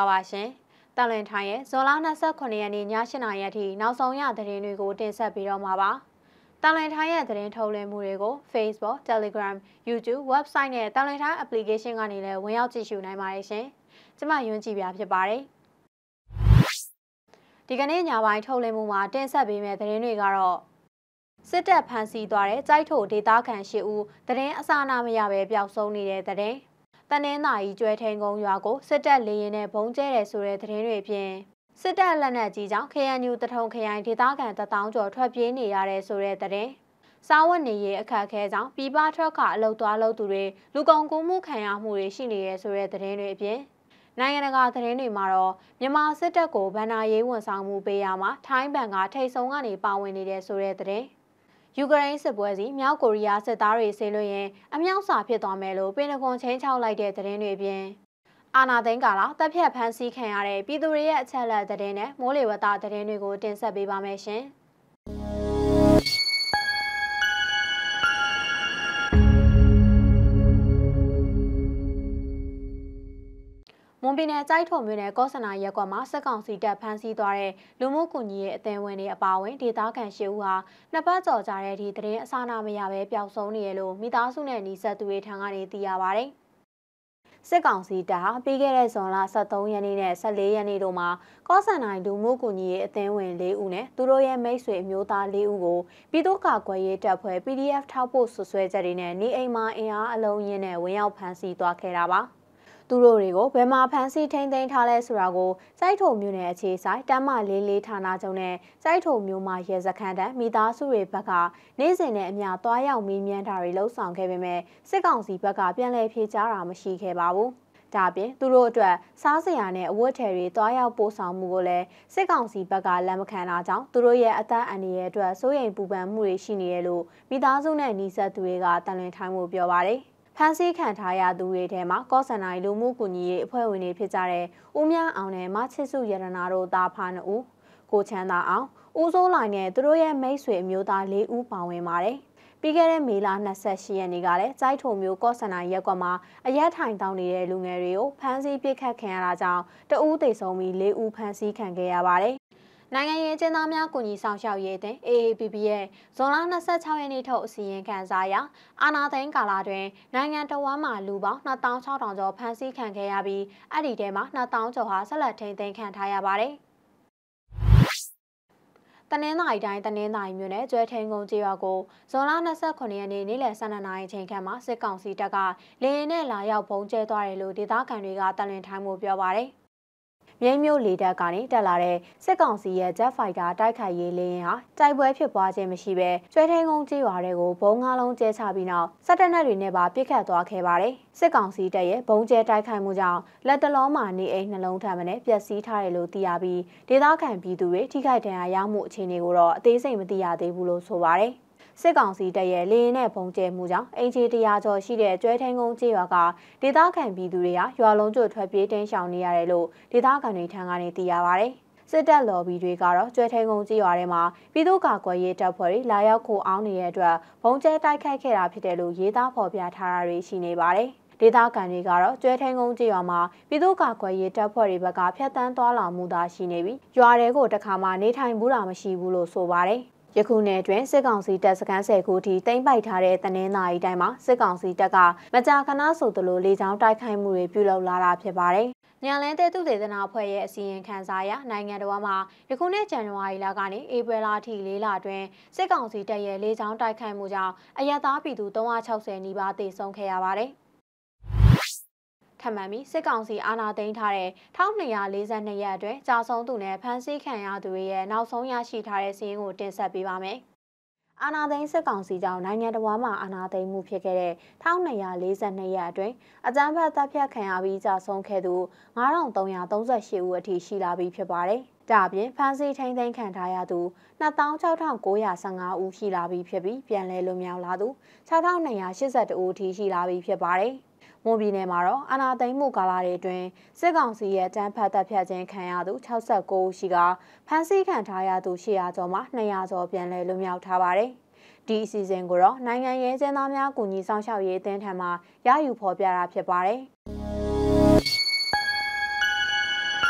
လာပါရှင်။တန်လွင်ထိုင်ရဲ့ဇွန်လ29ရက်နေ့ည8:00 နာရီအထိနောက်ဆုံးရသတင်းတွေကိုတင်ဆက်ပေးတော့မှာပါ။တန်လွင်ထိုင်ရဲ့သတင်းထုတ်လွှင့်မှုတွေကို Facebook, Telegram, YouTube, Website နဲ့တန်လွင်ထိုင် Application ကနေလည်းဝင်ရောက်ကြည့်ရှုနိုင်ပါတယ်ရှင်။ကျွန်မယွန်းကြည်ပြဖြစ်ပါတယ်။ဒီကနေ့ညပိုင်းထုတ်လွှင့်မှုမှာတင်ဆက်ပေးမယ့်သတင်းတွေကတော့စစ်တပ်ဖမ်းဆီးသွားတဲ့ကြိုက်ထိုဒေသခံ8ဦးသတင်းအစအနမရပဲပျောက်ဆုံးနေတဲ့သတင်းတနင်္သာရီကျွဲထိန်ကုန်းရွာကိုစစ်တပ်လေရင်နဲ့ဘုံကျဲတယ်ဆိုတဲ့သတင်းတွေအပြင်စစ်တပ်လက်နက်ကြီးကြောင့် KNU တထုံခရိုင်ဒေသခံ1000ကျော်ထွက်ပြေးနေရတဲ့ဆိုတဲ့သတင်းစားဝတ်နေရေးအခက်အခဲကြောင့်ပြည်ပထွက်ခွာအလုပ်သွားလုပ်သူတွေလူကုန်ကူးမှုခံရမှုတွေရှိနေရဆိုတဲ့သတင်းတွေအပြင်နိုင်ငံတကာသတင်းတွေမှာတော့မြန်မာစစ်တပ်ကိုဗန်နာရေးဝန်ဆောင်မှုပေးရမှာထိုင်းဘဏ်ကထိတ်ဆုံးကနေပါဝင်နေတဲ့ဆိုတဲ့သတင်းယူကရိန်းစစ်ပွဲစီမြောက်ကိုရီးယားစစ်သားတွေဆေးလွှတ်ရင်အမြောက်စာဖြစ်သွားမယ်လို့ပင်တဂွန်ချင်းချောက်လိုက်တဲ့သတင်းတွေပြင်အာနာသိန်းကာလတပ်ဖြတ်ဖမ်းဆီးခံရတဲ့ပြည်သူတွေရဲ့အချက်အလက်သတင်းနဲ့မိုးလေဝသသတင်းတွေကိုတင်ဆက်ပေးပါမယ်ရှင်။မွန်ပြည်နယ်ကြိုက်ထုံမြို့နယ်ကော့ဆနာရပ်ကွက်မှာစစ်ကောင်စီတပ်ဖမ်းဆီးသွားတဲ့လူမှုကူညီရေးအသင်းဝင်တွေအပါအဝင်ဒေသခံ8ဦးဟာနှစ်ပတ်ကျော်ကြာတဲ့အထိသတင်းအစအနမရပဲပျောက်ဆုံးနေရလို့မိသားစုနဲ့နှိစက်သူတွေထံကနေသိရပါဗျ။စစ်ကောင်စီတပ်ဟာပြီးခဲ့တဲ့ဇွန်လ23ရက်နေ့နဲ့14ရက်နေ့တို့မှာကော့ဆန်နိုင်လူမှုကူညီရေးအသင်းဝင်4ဦးနဲ့သူတို့ရဲ့မိတ်ဆွေအမျိုးသား4ဦးကိုပြည်သူ့ကာကွယ်ရေးတပ်ဖွဲ့ PDF ထောက်ပို့ဆွဆွဲချက်တွေနဲ့နေအိမ်မှာအင်အားအလုံးရင်းနဲ့ဝင်ရောက်ဖမ်းဆီးသွားခဲ့တာပါ။သူတို့တွေကိုဘယ်မှာဖမ်းဆီးထိန်းသိမ်းထားလဲဆိုတာကိုစိုက်ထုံမြို့နယ်အခြေဆိုင်တမ်းမ44ဌာနချုပ်နဲ့စိုက်ထုံမြို့မှာရဲစခန်းတန်းမိသားစုတွေဘက်ကနေ့စဉ်နဲ့အမျှတွားရောက်မေးမြန်းတာတွေလှုပ်ဆောင်ခဲ့ပေမဲ့စစ်ကောင်စီဘက်ကပြန်လည်ဖြေကြားတာမရှိခဲ့ပါဘူး။ဒါပြင်သူတို့အတွက်စားစရာနဲ့အဝတ်ထည်တွေတွားရောက်ပို့ဆောင်မှုကိုလည်းစစ်ကောင်စီဘက်ကလက်မခံတာကြောင့်သူတို့ရဲ့အသက်အန္တရာယ်အတွက်စိုးရိမ်ပူပန်မှုတွေရှိနေရလို့မိသားစုနဲ့နှိစက်သူတွေကတန်လွင်ထိုင်းမှုပြောပါတယ်ဖမ်းဆီးခံထားရသူတွေထဲမှာကော့ဆန်နိုင်လူမှုကူညီရေးအဖွဲ့ဝင်တွေဖြစ်ကြတဲ့ဦးမြအောင်နဲ့မချစ်စုရတနာတို့သားဖား2ဦးကိုချမ်းသာအောင်ဦးစိုးလိုင်နဲ့သူတို့ရဲ့မိတ်ဆွေအမျိုးသား4ဦးပါဝင်ပါတယ်ပြီးခဲ့တဲ့မေလ28ရက်နေ့ကလည်းကြိုက်ထုံမျိုးကော့ဆန်နိုင်ရက်ကွက်မှာအရက်ထိုင်တောင်းနေတဲ့လူငယ်တွေကိုဖမ်းဆီးပစ်ခတ်ခံရတာကြောင့်တဦးသေဆုံးပြီး4ဦးဖမ်းဆီးခံခဲ့ရပါတယ်နိုင်ငံရေးကျင်းသားများကူညီဆောင်ရှောက်ရေးအသင်း AAPP ရဲ့ဇွန်လ26ရက်နေ့ထုတ်အစီရင်ခံစာအရအာနာသိန်းကာလတွင်နိုင်ငံတော်ဝန်မှလူပေါင်း2600ကျော်ဖမ်းဆီးခံခဲ့ရပြီးအဲ့ဒီထဲမှာ2000ကျော်ဟာဆက်လက်ထိန်းသိမ်းခံထားရပါတယ်။တနင်္သာရီတိုင်းတနင်္သာရီမြို့နယ်ကျွဲထိန်ကုန်းကျေးရွာကိုဇွန်လ29ရက်နေ့နေ့လယ်12နာရီချိန်ခန့်မှာစစ်ကောင်စီတပ်ကလေရင်နဲ့လာရောက်ဘုံကျဲသွားတယ်လို့ဒေသခံတွေကတန်လွင်ထိုင်းမှုပြောပါတယ်။မြိတ်မြို့လေတပ်ကနေတက်လာတဲ့စစ်ကောင်စီရဲ့ Jet Fighter တိုက်ခိုက်ရေးလေယာဉ်ဟာတိုက်ပွဲဖြစ်ပွားခြင်းမရှိဘဲကျွဲထိန်ကုန်းကျေးရွာတွေကိုဘုံ၅လုံးကျဲချပြီးနောက်စက်တပ်နက်တွေနဲ့ပါပစ်ခတ်သွားခဲ့ပါတယ်။စစ်ကောင်စီတပ်ရဲ့ဘုံကျဲတိုက်ခိုက်မှုကြောင့်လက်တလုံးမှာနေအိမ်နှလုံးထပ်မံပျက်စီးထားတယ်လို့သိရပြီးဒေသခံပြည်သူတွေထိခိုက်ဒဏ်ရာရမှုအခြေအနေကိုတော့အသေးစိတ်မသိရသေးဘူးလို့ဆိုပါတယ်။စစ်ကောင်စီတပ်ရဲ့လေရင်နဲ့ပုံကျဲမှုကြောင့်အင်ဂျီ100ကျော်ရှိတဲ့ကျွဲထိန်ကုန်းကျေးရွာကဒေသခံပြည်သူတွေဟာရွာလုံးကျွတ်ထွက်ပြေးတင်းရှောင်နေရတယ်လို့ဒေသခံတွေထံကနေသိရပါတယ်။စစ်တပ်လော်ဘီတွေကတော့ကျွဲထိန်ကုန်းကျေးရွာထဲမှာပြည်သူ့ကာကွယ်ရေးတပ်ဖွဲ့တွေလာရောက်ခိုအောင်းနေတဲ့အတွက်ဘုံကျဲတိုက်ခိုက်ခဲ့တာဖြစ်တယ်လို့ရေးသားဖော်ပြထားတာတွေရှိနေပါတယ်။ဒေသခံတွေကတော့ကျွဲထိန်ကုန်းကျေးရွာမှာပြည်သူ့ကာကွယ်ရေးတပ်ဖွဲ့တွေဘက်ကဖျက်ဆီးသွားလာမှုသာရှိနေပြီးရွာတွေကိုတခါမှနေထိုင်ဘူးတာမရှိဘူးလို့ဆိုပါတယ်။ယခုနှစ်တွင်စစ်ကောင်စီတပ်စခန်း10ခုထိတိမ့်ပိုက်ထားတဲ့တနင်္သာရီတိုင်းမှာစစ်ကောင်စီတပ်ကမကြာခဏဆိုသလိုလေကြောင်းတိုက်ခိုက်မှုတွေပြုလုပ်လာတာဖြစ်ပါတယ်။ညလန်းတဲ့သူဒေသနာအဖွဲ့ရဲ့အစီရင်ခံစာအရနိုင်ငံတော်မှာယခုနှစ်ဇန်နဝါရီလကနေဧပြီလအထိ4လအတွင်းစစ်ကောင်စီတပ်ရဲ့လေကြောင်းတိုက်ခိုက်မှုကြောင့်အရပ်သားပြည်သူ360နီးပါးသေဆုံးခဲ့ရပါတယ်။ထပ်မံပြီးစစ်ကောင်စီအာဏာသိမ်းထားတဲ့1242ရက်အတွင်းကြာဆုံးသူနဲ့ဖမ်းဆီးခံရသူတွေရဲ့နောက်ဆုံးရရှိထားတဲ့စာရင်းကိုတင်ဆက်ပေးပါမယ်။အာဏာသိမ်းစစ်ကောင်စီကြောင့်နိုင်ငံတော်မှာအာဏာသိမ်းမှုဖြစ်ခဲ့တဲ့1242ရက်အတွင်းအကြမ်းဖက်တပ်ဖြတ်ခံရပြီးကြာဆုံးခဲ့သူ9338ဦးအထိရှိလာပြီးဖြစ်ပါတယ်။ဒါအပြင်ဖမ်းဆီးထိန်းသိမ်းခံထားရသူ26915ဦးရှိလာပြီးဖြစ်ပြီးပြန်လည်လွတ်မြောက်လာသူ6282ဦးအထိရှိလာပြီးဖြစ်ပါတယ်။မွန်ပြည်နယ်မှာတော့အာဏာသိမ်းမှုကာလတွေအတွင်းစစ်ကောင်စီရဲ့တန်းဖတ်တပ်ဖြတ်ခြင်းခံရသူ69ဦးရှိကဖမ်းဆီးခံထားရသူ800ကျော်မှ200ကျော်ပြန်လည်လွတ်မြောက်ထားပါတယ်။ဒီအစီအစဉ်ကိုတော့နိုင်ငံရေးကျင်းသားများကူညီဆောင်ရှောက်ရေးအသင်းထံမှရယူဖော်ပြတာဖြစ်ပါတယ်။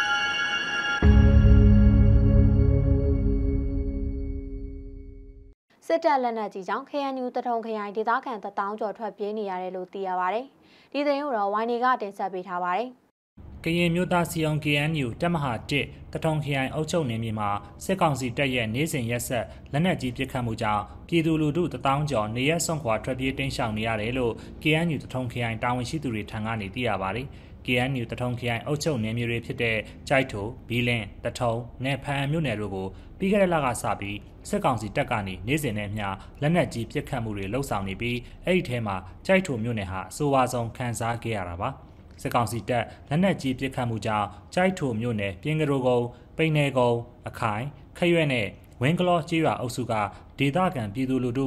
စစ်တပ်လက်နက်ကြီးကြောင့် KNU တထုံခရိုင်ဒေသခံ1000ကျော်ထွက်ပြေးနေရတယ်လို့သိရပါတယ်။ဒီသတင်းကိုတော့ဝိုင်းနေကတင်ဆက်ပေးထားပါတယ်။ကရင်မျိုးသားစီအောင် KNU တပ်မဟာ1တထုံခရိုင်အုပ်ချုပ်နယ်မြေမှာစစ်ကောင်စီတပ်ရဲ့နေစဉ်ရက်ဆက်လက်နက်ကြီးပစ်ခတ်မှုကြောင့်ပြည်သူလူထု1000ကျော်နေရက်စွန့်ခွာထွက်ပြေးတိမ်းရှောင်နေရတယ်လို့ KNU တထုံခရိုင်တာဝန်ရှိသူတွေထံကနေသိရပါတယ်။ KNU တထုံခရိုင်အုပ်ချုပ်နယ်မြေတွေဖြစ်တဲ့ကြိုက်ထိုဘီလင်းတထုံနဲ့ဖန်မြို့နယ်တို့ကိုပြီးခဲ့တဲ့လကစပြီးစစ်ကောင်စီတပ်ကနေနေစဉ်နဲ့မျှလက်နက်ကြီးပစ်ခတ်မှုတွေလှုပ်ဆောင်နေပြီးအဲ့ဒီထဲမှာကြိုက်ထိုမြို့နယ်ဟာအဆိုးအဝါဆုံးခံစားခဲ့ရတာပါ။စစ်ကောင်စီတပ်လက်နက်ကြီးပစ်ခတ်မှုကြောင့်ကြိုက်ထိုမြို့နယ်ပြင်းကရိုကုန်းပိန်နယ်ကုန်းအခိုင်ခရွဲ့နဲ့ဝင်းကလောကျေးရွာအုပ်စုကဒေသခံပြည်သူလူထု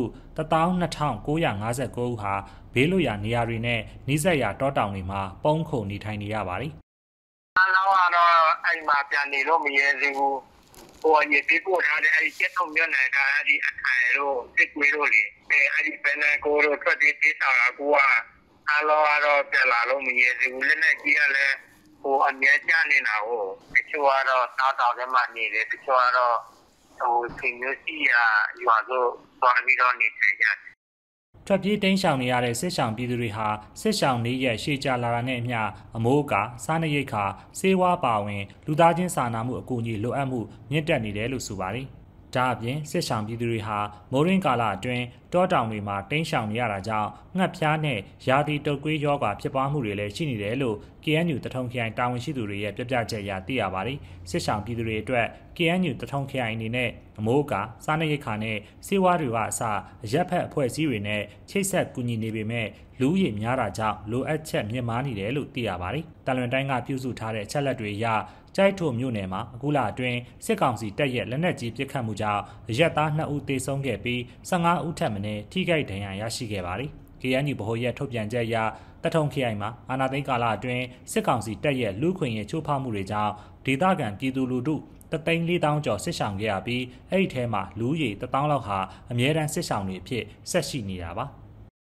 12959ဦးဟာဘေးလွတ်ရာနေရာတွေနဲ့နှိစက်ရာတောတောင်တွေမှာပုန်းခုန်နေထိုင်နေရပါတယ်။အားလုံးကတော့အိမ်မှာပြန်နေလို့မရဲသေးဘူး။ဟိုရေပြေးပို့ထားတဲ့အဲ့ဒီကျက်ထုံမြို့နယ်ကအဲ့ဒီအခိုင်တို့စစ်ကွေးတို့လေအဲ့ဒီပန်းနယ်ကိုတို့ထွက်ပြေးဆောင်လာကူကအားလုံးကတော့ပြန်လာလို့မရဲသေးဘူးလက်နဲ့ကြီးကလည်းဟိုအမြဲကျနေတာဟိုတချို့ကတော့တောက်တောင်ထဲမှာနေတယ်တချို့ကတော့ဟိုခင်မျိုးစီရွာတို့သွားပြီးတော့နေထိုင်ကြတယ်ထွက်ပြေးတိမ်းရှောင်နေရတဲ့စစ်ရှောင်ပြည်သူတွေဟာစစ်ရှောင်နေရရှေ့ကြလာတာနဲ့အမျှအမိုးအကာစားနပ်ရိက္ခာဆေးဝါးပါဝင်လူသားချင်းစာနာမှုအကူအညီလိုအပ်မှုမြင့်တက်နေတယ်လို့ဆိုပါတယ်။ဒါအပြင်စစ်ရှောင်ပြည်သူတွေဟာမိုးရင်းကာလအတွင်းတောတောင်တွေမှာတိမ်းရှောင်နေရတာကြောင့်ငှက်ဖျားနဲ့ရာသီတုပ်ကွေးရောဂါဖြစ်ပွားမှုတွေလည်းရှိနေတယ်လို့ KNU တထုံခရိုင်တာဝန်ရှိသူတွေရဲ့ပြပြချက်အရသိရပါတယ်။စစ်ရှောင်ပြည်သူတွေအတွက် KNU တထုံခရိုင်အနေနဲ့အမိုးအကာစားနပ်ရိက္ခာနဲ့ဆေးဝါးတွေကအစအရက်ဖက်အဖွဲ့အစည်းတွေနဲ့ချိတ်ဆက်ကူညီနေပေမဲ့လူဦးရေများတာကြောင့်လိုအပ်ချက်မြင့်မားနေတယ်လို့သိရပါတယ်။တလွန်တိုင်းကပြုစုထားတဲ့အချက်လက်တွေအရကြိုက်ထိုမြို့နယ်မှာအခုလအတွင်းစစ်ကောင်စီတပ်ရဲ့လက်နက်ကြီးပစ်ခတ်မှုကြောင့်ရက်သား2ဦးသေဆုံးခဲ့ပြီး15ဦးထပ်မံထိခိုက်ဒဏ်ရာရရှိခဲ့ပါတယ်။ KNU ဗဟိုရဲ့ထုတ်ပြန်ချက်အရတထုံခရိုင်မှာအာဏာသိမ်းကာလအတွင်းစစ်ကောင်စီတပ်ရဲ့လူခွင့်ရေးချိုးဖောက်မှုတွေကြောင့်ဒေသခံပြည်သူလူထု3,400ကျော်စစ်ဆောင်ခဲ့ရပြီးအဲ့ဒီထဲမှာလူဦးရေ1000လောက်ဟာအမြဲတမ်းစစ်ဆောင်တွေအဖြစ်ဆက်ရှိနေတာပါ။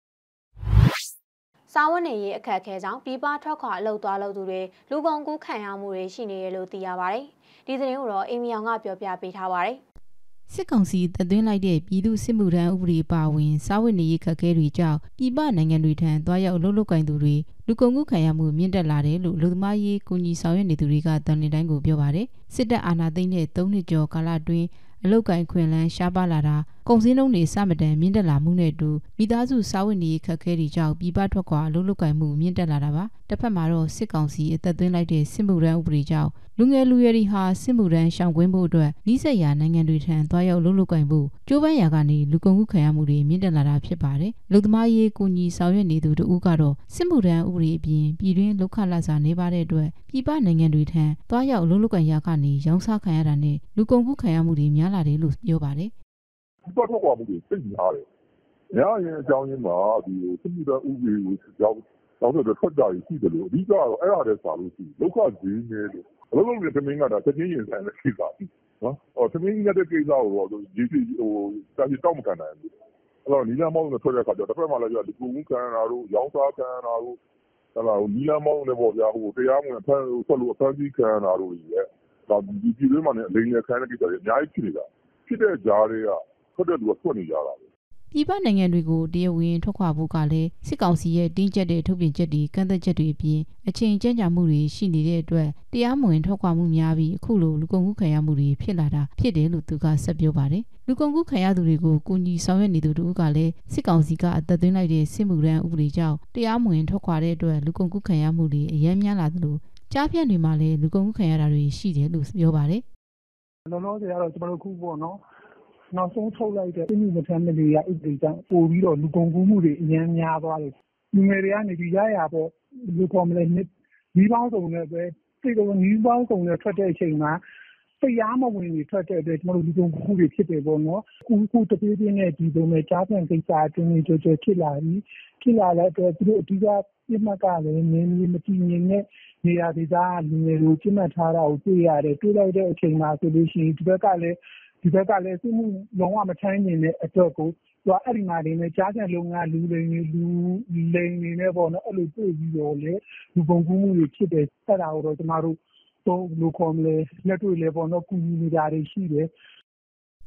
စားဝတ်နေရေးအခက်အခဲကြောင့်ပြည်ပထွက်ခွာအလုပ်သွားလုပ်သူတွေလူကုန်ကူးခံရမှုတွေရှိနေတယ်လို့သိရပါတယ်။ဒီသတင်းကိုတော့အိမ်မြောင်ကပြောပြပေးထားပါတယ်။စစ်ကောင်စီတပ်သွင်းလိုက်တဲ့ပြည်သူစစ်မှုထမ်းဥပဒေပါဝင်စားဝတ်နေရေးခက်ခဲတွေကြောင့်ပြည်ပနိုင်ငံတွေထံသွားရောက်အလုပ်လုပ်ကိုင်သူတွေလူကုန်ကူးခံရမှုမြင့်တက်လာတယ်လို့လူသမားရေးကူညီဆောင်ရွက်နေသူတွေကတန်လင်းတိုင်းကိုပြောပါတယ်။စစ်တပ်အာဏာသိမ်းတဲ့3နှစ်ကျော်ကာလအတွင်းအလုတ်ကိုင်ခွင်လန်းရှားပါလာတာကုန်စည်နှုန်းတွေစမတန်မြင့်တက်လာမှုနဲ့အတူမိသားစုစားဝတ်နေရေးခက်ခဲတွေကြောင့်ပြည်ပထွက်ခွာအလုပ်လုပ်ကိုင်မှုမြင့်တက်လာတာပါတစ်ဖက်မှာတော့စစ်ကောင်စီအသက်သွင်းလိုက်တဲ့စစ်မှုထမ်းဥပဒေကြောင့်လူငယ်လူရွယ်တွေဟာစစ်မှုထမ်းရှောင်ကွင်းဖို့အတွက်နှိစက်ရာနိုင်ငံတွေထံသွားရောက်အလုပ်လုပ်ကိုင်ဖို့ကြိုးပမ်းရာကနေလူကုန်ကူးခံရမှုတွေမြင့်တက်လာတာဖြစ်ပါတယ်လူသမားရေးကူညီဆောင်ရွက်နေသူတို့ကတော့စစ်မှုထမ်းဥပဒေအပြင်ပြည်တွင်းလောက်ခလာစာနေပါတဲ့အတွက်ပြည်ပနိုင်ငံတွေထံသွားရောက်အလုပ်လုပ်ကိုင်ရာကနေရောင်းစားခံရတာနဲ့လူကုန်ကူးခံရမှုတွေများလာတယ်လို့ပြောပါတယ်ဒီဘက်ထွက်မှုတွေသိများတယ်။များရင်အကြောင်းရင်းမှာဒီစစ်မှုထမ်းဥပဒေကိုကြောက်တော့ထွက်ကြရရှိတယ်လို့အဓိကတော့အဲ့ဒါလည်းစာလို့ရှိလောက်ခဈေးနဲ့လို့အလုံးလုံးသမင်းကဒါသတင်းရင်ဆိုင်တဲ့ကိစ္စနော်သမင်းကြီးတဲ့ကိစ္စကိုတော့ဒီတာကြီးတောက်မခံနိုင်ဘူးအဲ့တော့နီလာမောင်းနဲ့ထွက်တဲ့အခါကျတော့တစ်ဖက်မှာလည်းလူကုန်ကူးခံရတာတို့ရောင်းစားခံရတာတို့ဟလာနီလာမောင်းနဲ့ပေါ့ဗျာတရားမဝင်ဖမ်းဆက်လို့အဖမ်းကြီးခံရတာတို့ကြီးရဲ့ဒါဒီပြည်တွင်းမှာလည်းအလိမ်နဲ့ခံရတဲ့ကိစ္စတွေအများကြီးဖြစ်နေတာဖြစ်တဲ့ကြားတွေကထွက်တဲ့လူကထွက်နေကြတာပဲပြည်ပနိုင်ငံတွေကိုတရားဝင်ထွက်ခွာဖို့ကလည်းစစ်ကောင်စီရဲ့တင်းကျပ်တဲ့ထုတ်ပြန်ချက်တွေကန့်သက်ချက်တွေအပြင်အချိန်ကြန့်ကြာမှုတွေရှိနေတဲ့အတွက်တရားမဝင်ထွက်ခွာမှုများပြီးအခုလိုလူကုန်ကူးခံရမှုတွေဖြစ်လာတာဖြစ်တယ်လို့သူကဆက်ပြောပါတယ်လူကုန်ကူးခံရသူတွေကိုကူညီဆောင်ရွက်နေသူတို့ကလည်းစစ်ကောင်စီကအသက်သွင်းလိုက်တဲ့စစ်မှုထမ်းဥပဒေကြောင့်တရားမဝင်ထွက်ခွာတဲ့အတွက်လူကုန်ကူးခံရမှုတွေအများများလာသလိုကြားဖြန့်တွေမှာလည်းလူကုန်ကူးခံရတာတွေရှိတယ်လို့ပြောပါတယ်လောလောဆယ်ကတော့ကျွန်တော်တို့ခုပေါ့နော်နောက်ဆုံးထုတ်လိုက်တဲ့ပြည်သူ့ထမ်းတွေကဥပဒေကြောင့်ပို့ပြီးတော့လူကုန်ကူးမှုတွေအများများသွားတယ်လူငယ်တွေကနေဒီရရပေါ့လူပေါ်မလဲမိပေါင်းစုံနဲ့ပဲစိတ်တော်မိပေါင်းစုံနဲ့ထွက်တဲ့အချိန်မှာတရားမဝင်တွေထွက်တဲ့အတွက်ကျွန်တော်တို့လူကုန်ကူးတွေဖြစ်တယ်ပေါ့နော်ခုတပြေးပြေးနဲ့ဒီလိုနဲ့ကြားပြန်ကိစ္စအတွင်းကြွဖြစ်လာပြီးဖြစ်လာတဲ့အတွက်သူတို့အဓိကပြစ်မှတ်ကလည်းနင်းမတည်ငြိမ်တဲ့နေရာဒေသလူငယ်တွေပြစ်မှတ်ထားတာကိုတွေ့ရတယ်တွေ့လိုက်တဲ့အချိန်မှာဆိုလို့ရှိရင်ဒီဘက်ကလည်းစစ်မှုလုံးဝမထိုင်းနေတဲ့အတွက်ကိုသူကအဲ့ဒီမှာနေနဲ့ကြားပြန်လုံငါလူလိန်နေနဲ့ပေါ့နော်အဲ့လိုတွေ့ပြီးတော့လေလူကုန်ကူးမှုတွေဖြစ်တယ်အဲ့ဒါကိုတော့ကျမတို့တော့လူခေါ်မလဲလက်တွေ့လဲပေါ့နော်ကူညီနေတာတွေရှိတယ်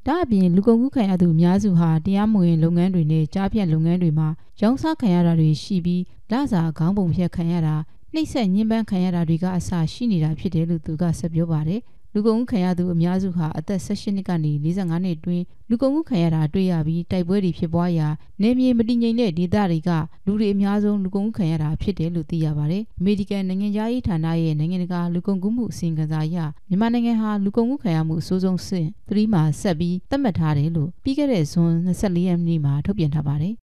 ဒါအပြင်လူကုန်ကူးခံရသူအများစုဟာတရားမဝင်လုပ်ငန်းတွေနဲ့ကြားဖြတ်လုပ်ငန်းတွေမှာရောင်းစားခံရတာတွေရှိပြီးလစာခေါင်းပုံဖြတ်ခံရတာနှိပ်စက်ညှဉ်းပန်းခံရတာတွေကအစရှိနေတာဖြစ်တယ်လို့သူကဆက်ပြောပါတယ်လူကုန်ကူးခံရသူအများစုဟာအသက်18နှစ်ကနေ45နှစ်တွင်လူကုန်ကူးခံရတာတွေ့ရပြီးတိုက်ပွဲတွေဖြစ်ပွားရာနေမြေမတည်ငြိမ်တဲ့ဒေသတွေကလူတွေအများဆုံးလူကုန်ကူးခံရတာဖြစ်တယ်လို့သိရပါတယ်။အမေရိကန်နိုင်ငံသားရေးဌာနရဲ့နိုင်ငံတကာလူကုန်ကူးမှုအစီရင်ခံစာအရမြန်မာနိုင်ငံဟာလူကုန်ကူးခံရမှုအဆိုးဆုံးဆင့်3မှာဆက်ပြီးသတ်မှတ်ထားတယ်လို့ပြီးခဲ့တဲ့ဇွန်24ရက်နေ့မှာထုတ်ပြန်ထားပါတယ်။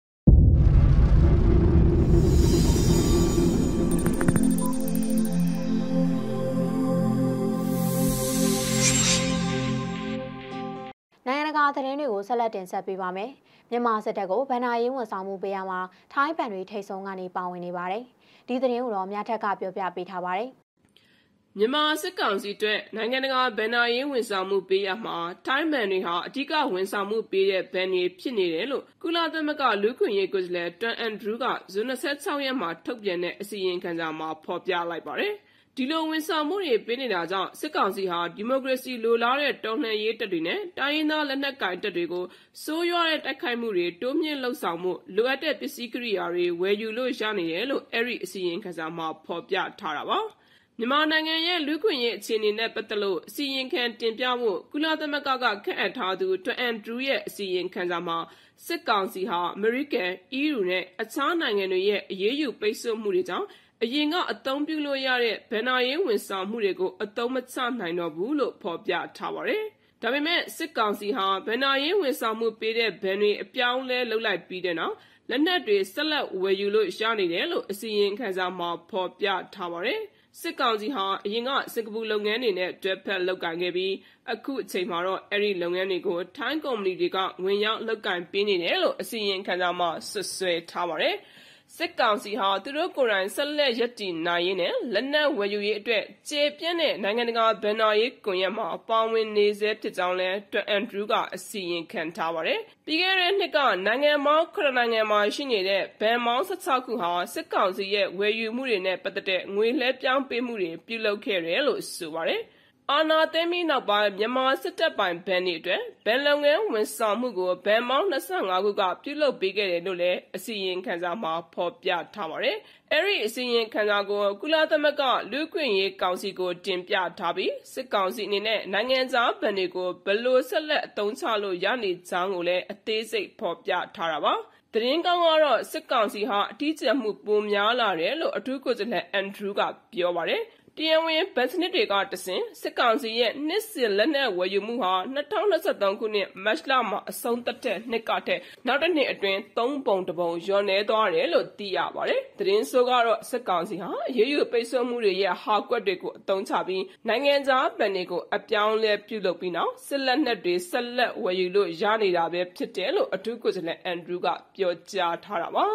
နိုင်ငံတကာသတင်းတွေကိုဆက်လက်တင်ဆက်ပေးပါမယ်။မြန်မာစစ်တပ်ကိုဗန်နာရေးဝန်ဆောင်မှုပေးရမှာထိုင်းဘဏ်တွေထိတ်ဆုံးကနေပါဝင်နေပါတယ်။ဒီသတင်းကိုတော့မြတ်ထက်ကပြောပြပေးထားပါတယ်။မြန်မာစစ်ကောင်စီအတွက်နိုင်ငံတကာဗန်နာရေးဝန်ဆောင်မှုပေးရမှာထိုင်းဘဏ်တွေဟာအဓိကဝန်ဆောင်မှုပေးတဲ့ဘဏ်တွေဖြစ်နေတယ်လို့ကုလသမဂ္ဂလူ့အခွင့်အရေးကိုယ်စားလှယ်တွန်အန်ဒရူးကဇွန်26ရက်မှာထုတ်ပြန်တဲ့အစီရင်ခံစာမှာဖော်ပြလိုက်ပါတယ်။ဒီလိုဝန်ဆောင်မှုတွေပေးနေတာကြောင့်စစ်ကောင်စီဟာဒီမိုကရေစီလိုလားတဲ့တော်လှန်ရေးတပ်တွေနဲ့တိုင်းရင်းသားလက်နက်ကိုင်တပ်တွေကိုစိုးရွားတဲ့တိုက်ခိုက်မှုတွေတိုးမြင့်လှုပ်ဆောင်မှုလိုအပ်တဲ့ပစ္စည်းကိရိယာတွေဝယ်ယူလို့ရနေတယ်လို့အဲ့ဒီအစီရင်ခံစာမှာဖော်ပြထားတာပါမြန်မာနိုင်ငံရဲ့လူ့ခွင့်ရေးအခြေအနေနဲ့ပတ်သက်လို့အစီရင်ခံတင်ပြဖို့ကုလသမဂ္ဂကခန့်အပ်ထားသူတွန်အန်ဒရူးရဲ့အစီရင်ခံစာမှာစစ်ကောင်စီဟာအမေရိကန် EU နဲ့အခြားနိုင်ငံတွေရဲ့အရေးယူပိတ်ဆို့မှုတွေကြောင့်အရင်ကအသုံးပြုလို့ရတဲ့ဗန်နာရေးဝန်ဆောင်မှုတွေကိုအသုံးမချနိုင်တော့ဘူးလို့ဖော်ပြထားပါတယ်။ဒါပေမဲ့စစ်ကောင်စီဟာဗန်နာရေးဝန်ဆောင်မှုပေးတဲ့ဘဏ်တွေအပြောင်းလဲလုပ်လိုက်ပြီးတဲ့နောက်လက်နက်တွေဆက်လက်ဝယ်ယူလို့ရနေတယ်လို့အစီရင်ခံစာမှာဖော်ပြထားပါတယ်။စစ်ကောင်စီဟာအရင်ကစင်ကာပူလုပ်ငန်းတွေနဲ့တွဲဖက်လုပ်ကိုင်ခဲ့ပြီးအခုအချိန်မှာတော့အဲ့ဒီလုပ်ငန်းတွေကိုထိုင်းကုမ္ပဏီတွေကဝင်ရောက်လုပ်ကိုင်ပေးနေတယ်လို့အစီရင်ခံစာမှာဆွဆွဲထားပါတယ်။စစ်ကောင်စီဟာသူတို့ကိုယ်တိုင်ဆက်လက်ရပ်တည်နိုင်ရေးနဲ့လက်နက်ဝယ်ယူရေးအတွက်ကျေပြန့်တဲ့နိုင်ငံတကာဗန်နာရေးကွန်ရက်မှာပါဝင်နေစေဖြစ်ကြောင်းလဲတွန်အန်ဒရူးကအစီရင်ခံထားပါတယ်။ပြီးခဲ့တဲ့နှစ်ကနိုင်ငံပေါင်း9နိုင်ငံမှာရှိနေတဲ့ဗန်မောင်း16ခုဟာစစ်ကောင်စီရဲ့ဝယ်ယူမှုတွေနဲ့ပတ်သက်တဲ့ငွေလှဲပြောင်းပေးမှုတွေပြုလုပ်ခဲ့တယ်လို့ဆိုပါတယ်။အာဏာသိမ်းပြီးနောက်ပိုင်းမြန်မာစစ်တပ်ပိုင်ဘဏ်တွေအတွက်ဘဏ်လုပ်ငန်းဝန်ဆောင်မှုကိုဘဏ်ပေါင်း25ခုကပြုလုပ်ပေးခဲ့တယ်လို့လည်းအစီရင်ခံစာမှာဖော်ပြထားပါတယ်။အဲဒီအစီရင်ခံစာကိုကုလသမဂ္ဂလူ့အခွင့်အရေးကောင်စီကိုတင်ပြထားပြီးစစ်ကောင်စီအနေနဲ့နိုင်ငံခြားဘဏ်တွေကိုဘယ်လိုဆက်လက်အသုံးချလို့ရနေကြောင်းကိုလည်းအသေးစိတ်ဖော်ပြထားတာပါ။သတင်းကောင်းကတော့စစ်ကောင်စီဟာအထီးကျန်မှုပိုများလာတယ်လို့အထူးကိုယ်စားလှယ်အန်ဒရူးကပြောပါတယ်။တရားဝင်ဗတ်စနစ်တွေကတဆင့်စစ်ကောင်စီရဲ့နှစ်စဉ်လက်နက်ဝယ်ယူမှုဟာ2023ခုနှစ်မတ်လမှာအဆုံးသတ်တဲ့နှစ်ကတည်းနောက်တစ်နှစ်အတွင်း3ပုံတပုံလျော့နေသွားတယ်လို့သိရပါတယ်။သတင်းဆိုကတော့စစ်ကောင်စီဟာအရေးယူပိတ်ဆို့မှုတွေရဲ့ဟာကွက်တွေကိုအသုံးချပြီးနိုင်ငံခြားဗဏ်တွေကိုအပြောင်းလဲပြုလုပ်ပြီးနောက်စစ်လက်နက်တွေဆက်လက်ဝယ်ယူလို့ရနေတာပဲဖြစ်တယ်လို့အထူးကိုယ်စားလှယ်အန်ဒရူးကပြောကြားထားတာပါ။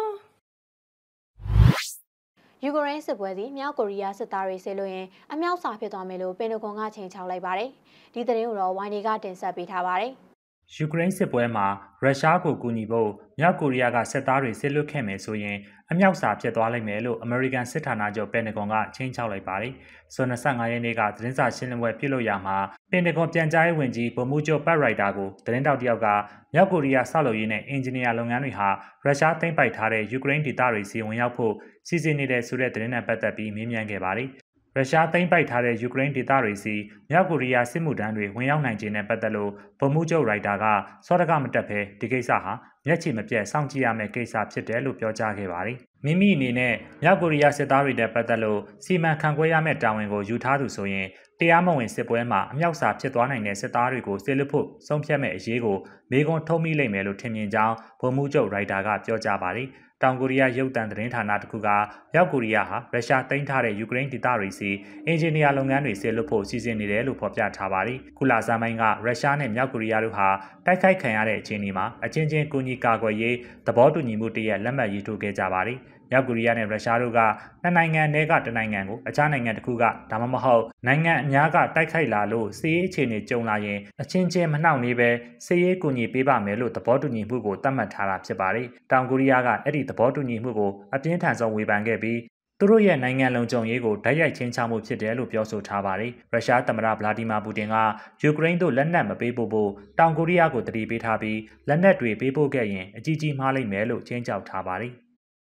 ယူကရိန်းစစ်ပွဲစီမြောက်ကိုရီးယားစစ်သားတွေဆေးလို့ရင်အမြောက်စာဖြစ်သွားမယ်လို့ပင်တဂွန်ကချိန်ချောက်လိုက်ပါတယ်။ဒီသတင်းကိုတော့ဝိုင်းဒီကတင်ဆက်ပေးထားပါတယ်။ယူကရိန်းစစ်ပွဲမှာရုရှားကိုကူညီဖို့မြောက်ကိုရီးယားကစစ်သားတွေဆေးလွတ်ခဲ့မယ်ဆိုရင်အမြောက်စာဖြစ်သွားလိမ့်မယ်လို့အမေရိကန်စစ်ဌာနချုပ်ပင်တဂွန်ကချိန်ချောက်လိုက်ပါတယ်။ဇွန်25ရက်နေ့ကသတင်းစာရှင်းလင်းပွဲပြုလုပ်ရာမှာပင်တဂွန်ပြန်ကြားရေးဝန်ကြီးဗိုလ်မှူးချုပ်ပတ်ရိုက်တာကိုသတင်းတောက်တယောက်ကမြောက်ကိုရီးယားဆောက်လုပ်ရေးနဲ့အင်ဂျင်နီယာလုပ်ငန်းတွေဟာရုရှားသိမ်းပိုက်ထားတဲ့ယူကရိန်းဒေသတွေစီဝင်ရောက်ဖို့စီစဉ်နေတဲ့ဆိုတဲ့သတင်းနဲ့ပတ်သက်ပြီးမေးမြန်းခဲ့ပါတယ်။ရုရှားသိမ်းပိုက်ထားတဲ့ယူကရိန်းဒေသတွေစီမြောက်ကိုရီးယားစစ်မှုထမ်းတွေဝင်ရောက်နိုင်ခြင်းနဲ့ပတ်သက်လို့ဗိုလ်မှူးချုပ်ရိုက်တာကစောတကမတက်ဘဲဒီကိစ္စဟာမျက်ခြေမပြတ်စောင့်ကြည့်ရမယ့်ကိစ္စဖြစ်တယ်လို့ပြောကြားခဲ့ပါတယ်။မိမိအနေနဲ့မြောက်ကိုရီးယားစစ်သားတွေနဲ့ပတ်သက်လို့စီမံခန့်ခွဲရမယ့်တာဝန်ကိုယူထားသူဆိုရင်တရားမဝင်စစ်ပွဲမှာအမြောက်စာဖြစ်သွားနိုင်တဲ့စစ်သားတွေကိုဆေးလွတ်ဖို့ဆုံးဖြတ်မဲ့အရေးကိုမေးခွန်းထုတ်မိလိမ့်မယ်လို့ထင်မြင်ကြောင်းဗိုလ်မှူးချုပ်ရိုက်တာကပြောကြားပါတယ်။တောင်ကိုရီးယားရုပ်သံသတင်းဌာနတစ်ခုကမြောက်ကိုရီးယားဟာရုရှားသိမ်းထားတဲ့ယူကရိန်းဒေသတွေစီအင်ဂျင်နီယာလုပ်ငန်းတွေဆေးလွတ်ဖို့စီစဉ်နေတယ်လို့ဖော်ပြထားပါတယ်။ခုလဆန်းပိုင်းကရုရှားနဲ့မြောက်ကိုရီးယားတို့ဟာတိုက်ခိုက်ခံရတဲ့အခြေအနေမှာအချင်းချင်းကူညီကာကွယ်ရေးသဘောတူညီမှုတရက်လက်မှတ်ရေးထိုးခဲ့ကြပါတယ်။မြောက်ကိုရီးယားနဲ့ရုရှားတို့ကနှစ်နိုင်ငံတည်းကတစ်နိုင်ငံကိုအခြားနိုင်ငံတစ်ခုကဒါမှမဟုတ်နိုင်ငံအများကတိုက်ခိုက်လာလို့စစ်ရေးအခြေအနေကြုံလာရင်အချင်းချင်းမနှောင့်နှေးပဲစစ်ရေးကူညီပေးပါမယ်လို့သဘောတူညီမှုကိုသတ်မှတ်ထားတာဖြစ်ပါတယ်။တောင်ကိုရီးယားကအဲ့ဒီသဘောတူညီမှုကိုအပြင်းထန်ဆုံးဝေဖန်ခဲ့ပြီးသူတို့ရဲ့နိုင်ငံလုံခြုံရေးကိုဓာတ်ရိုက်ချင်းချမှုဖြစ်တယ်လို့ပြောဆိုထားပါတယ်။ရုရှားသမ္မတဗလာဒီမာပူတင်ကယူကရိန်းတို့လက်နက်မပေးဖို့တောင်ကိုရီးယားကိုတတိပေးထားပြီးလက်နက်တွေပေးဖို့ခဲ့ရင်အကြီးကြီးမှားလိမ့်မယ်လို့ကြေညာထားပါတယ်။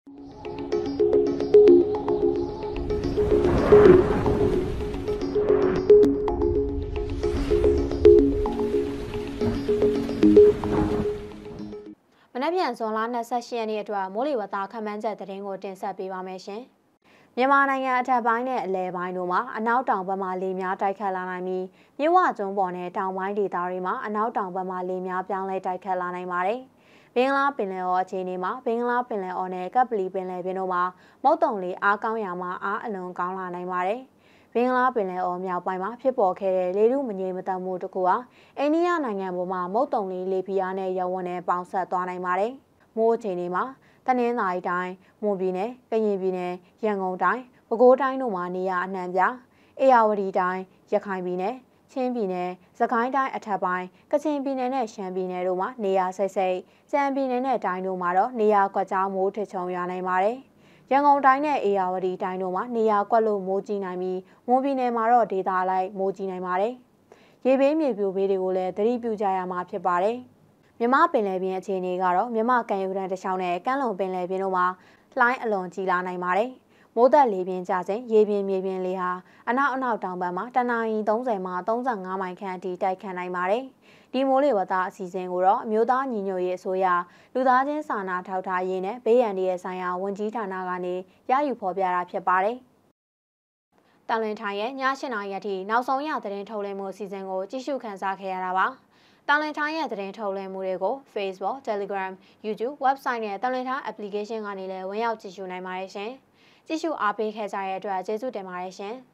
မနက်ဖြန်ဇွန်လ28ရက်နေ့အတွက်မိုးလေဝသခန့်မှန်းချက်သတင်းကိုတင်ဆက်ပေးပါမယ်ရှင်။မြန်မာနိုင်ငံအထက်ပိုင်းနဲ့အလယ်ပိုင်းတို့မှာအနောက်တောင်ဘက်မှလေများတိုက်ခတ်လာနိုင်ပြီးမြစ်ဝကျွန်းပေါ်နဲ့တောင်ပိုင်းဒေသတွေမှာအနောက်တောင်ဘက်မှလေများပြောင်းလဲတိုက်ခတ်လာနိုင်ပါတယ်။ဘင်္ဂလားပင်လယ်အော်အခြေအနေမှာဘင်္ဂလားပင်လယ်အော်နဲ့ကပ်ပလီပင်လယ်ပြင်တို့မှာမုတ်တုံလေအားကောင်းရာမှာအားအလွန်ကောင်းလာနိုင်ပါတယ်။ဘင်္ဂလားပင်လယ်အော်မြောက်ပိုင်းမှာဖြစ်ပေါ်ခဲ့တဲ့လေထုမငြိမ်မသက်မှုတစ်ခုဟာအိန္ဒိယနိုင်ငံပေါ်မှာမုတ်တုံလေလေဖိအားနဲ့ရဝန်းနဲ့ပေါင်းဆက်သွားနိုင်ပါတယ်။မိုးအခြေအနေမှာတနင်္သာရီတိုင်းမွန်ပြည်နယ်ကရင်ပြည်နယ်ရန်ကုန်တိုင်းပဲခူးတိုင်းတို့မှာနေရာအနှံ့ပြအေရဝတီတိုင်းရခိုင်ပြည်နယ်ချင်းပြည်နယ်စကိုင်းတိုင်းအထက်ပိုင်းကချင်ပြည်နယ်နဲ့ရှမ်းပြည်နယ်တို့မှာနေရာစိတ်စိတ်ကြံပြည်နယ်နဲ့တိုင်းတို့မှာတော့နေရာကွက်ကြားမိုးထချုံရွာနိုင်ပါတယ်ရန်ကုန်တိုင်းနဲ့အေရဝတီတိုင်းတို့မှာနေရာကွက်လို့မိုးကြီးနိုင်ပြီးမွန်ပြည်နယ်မှာတော့ဒေသလိုက်မိုးကြီးနိုင်ပါတယ်ရေဘေးမြေပြိုဘေးတွေကိုလည်းသတိပြုကြရမှာဖြစ်ပါတယ်မြမပင်လယ်ပြင်အခြေအနေကတော့မြမကံယူတန်းတစ်ချောင်းနဲ့ကမ်းလွန်ပင်လယ်ပြင်တို့မှာလှိုင်းအလွန်ကြီးလာနိုင်ပါတယ်။မိုးသက်လေပြင်းကျစဉ်ရေပြင်မြေပြင်လေဟာအနောက်တောင်ဘက်မှာတနအီ30မှ35မိုင်ခန့်အထိတိုက်ခတ်နိုင်ပါတယ်။ဒီမိုးလေဝသအစီအစဉ်ကိုတော့အမျိုးသားညီညွတ်ရေးအစိုးရလူသားချင်းစာနာထောက်ထားရေးနဲ့ဘေးရန်ရဲ့ဆိုင်ရာဝန်ကြီးဌာနကနေရယူဖော်ပြတာဖြစ်ပါတယ်။တန်လွင်ထိုင်ရဲ့ည8 နာရီအထိနောက်ဆုံးရသတင်းထုတ်လွှင့်မှုအစီအစဉ်ကိုကြည့်ရှုခန်းစားခဲ့ရတာပါ။တန်လွင်ထိုင်းရဲ့သတင်းထုတ်လွှင့်မှုတွေကို Facebook, Telegram, YouTube, Website နဲ့တန်လွင်ထိုင်း Application ကနေလည်းဝင်ရောက်ကြည့်ရှုနိုင်ပါတယ်ရှင်။ကြည့်ရှုအားပေးခဲ့ကြတဲ့အတွက်ကျေးဇူးတင်ပါတယ်ရှင်။